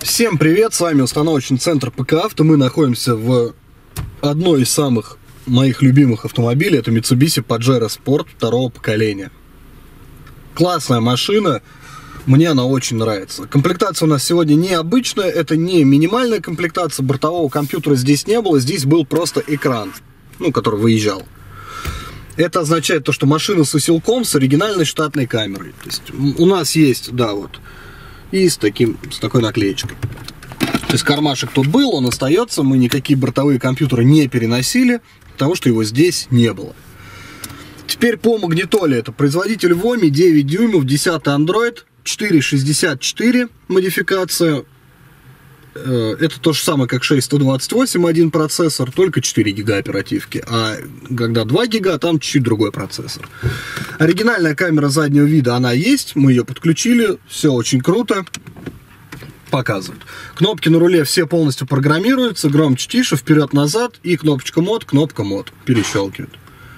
Всем привет, с вами установочный центр ПК Авто. Мы находимся в одной из самых моих любимых автомобилей. Это Mitsubishi Pajero Sport второго поколения. Классная машина, мне она очень нравится. Комплектация у нас сегодня необычная, это не минимальная комплектация, бортового компьютера здесь не было, здесь был просто экран, который выезжал. Это означает то, что машина с усилком, с оригинальной штатной камерой. То есть у нас есть, и с такой наклеечкой. То есть кармашек тут был, он остается, мы никакие бортовые компьютеры не переносили, потому что его здесь не было. Теперь по магнитоле. Это производитель Vomi, 9 дюймов, 10 Android, 4.64 модификация. Это то же самое, как 6.128, один процессор, только 4 гига оперативки. А когда 2 гига, там чуть-чуть другой процессор. Оригинальная камера заднего вида, она есть, мы ее подключили, все очень круто. Показывают. Кнопки на руле все полностью программируются, громче, тише, вперед-назад, и кнопочка мод, перещелкивают.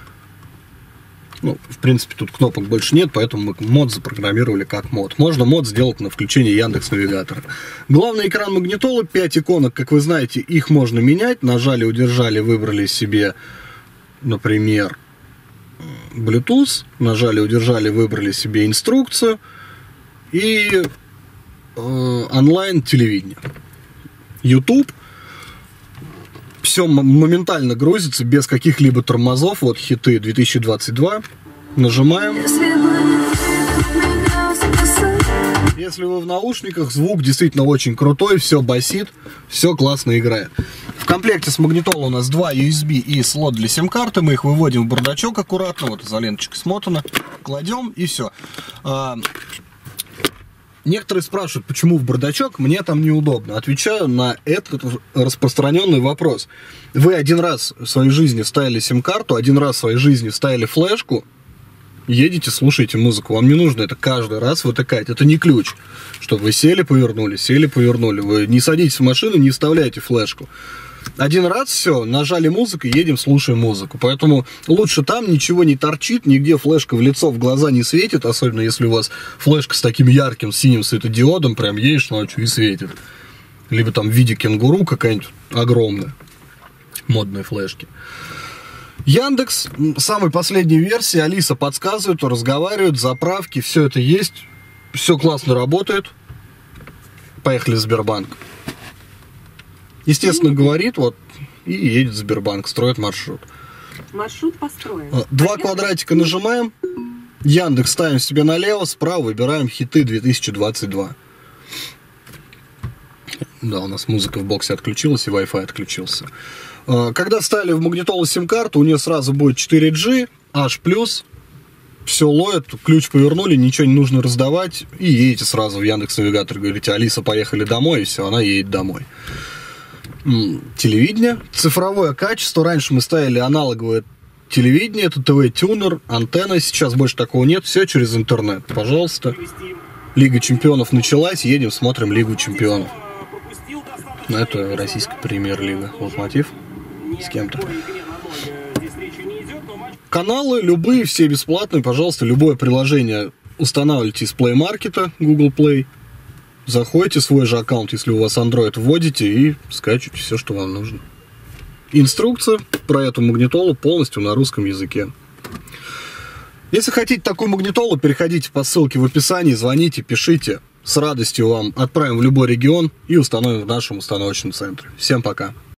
В принципе, тут кнопок больше нет, поэтому мы мод запрограммировали как мод. Можно мод сделать на включение Яндекс.Навигатора. Главный экран магнитолы, 5 иконок, как вы знаете, их можно менять. Нажали, удержали, выбрали себе, например, Bluetooth. Нажали, удержали, выбрали себе инструкцию. И онлайн-телевидение. YouTube. Все моментально грузится, без каких-либо тормозов. Вот хиты 2022. Нажимаем. Если вы в наушниках, звук действительно очень крутой, все басит, все классно играет. В комплекте с магнитолой у нас 2 USB и слот для сим-карты. Мы их выводим в бардачок аккуратно, вот изоленточкой смотано, кладем и все. Некоторые спрашивают, почему в бардачок, мне там неудобно. Отвечаю на этот распространенный вопрос. Вы один раз в своей жизни вставили сим-карту, один раз в своей жизни вставили флешку, едете, слушаете музыку. Вам не нужно это каждый раз вытыкать. Это не ключ, чтобы вы сели, повернули. Вы не садитесь в машину, не вставляете флешку. Один раз все, нажали музыку, едем, слушаем музыку. Поэтому лучше там ничего не торчит, нигде флешка в лицо, в глаза не светит. Особенно если у вас флешка с таким ярким синим светодиодом, прям едешь ночью и светит. Либо там в виде кенгуру какая-нибудь огромная, модные флешки. Яндекс, самой последней версии, Алиса подсказывает, разговаривает, заправки, все это есть. Все классно работает. Поехали в Сбербанк. Естественно, говорит, и едет в Сбербанк, строит маршрут. Маршрут построен. 2 квадратика нажимаем, Яндекс ставим себе налево, справа выбираем хиты 2022. Да, у нас музыка в боксе отключилась и Wi-Fi отключился. Когда вставили в магнитолу сим-карту, у нее сразу будет 4G, H+, все ловит, ключ повернули, ничего не нужно раздавать, и едете сразу в Яндекс.Навигатор, говорите: Алиса, поехали домой, и все, она едет домой. Телевидение, цифровое качество. Раньше мы ставили аналоговое телевидение, это ТВ-тюнер, антенна, сейчас больше такого нет, все через интернет, пожалуйста. Лига чемпионов началась, едем, смотрим Лигу чемпионов. Это российская премьер-лига, Локомотив с кем-то. Каналы любые, все бесплатные, пожалуйста, любое приложение устанавливайте из Play Market, Google Play. Заходите в свой же аккаунт, если у вас Android, вводите и скачивайте все, что вам нужно. Инструкция про эту магнитолу полностью на русском языке. Если хотите такую магнитолу, переходите по ссылке в описании, звоните, пишите. С радостью вам отправим в любой регион и установим в нашем установочном центре. Всем пока!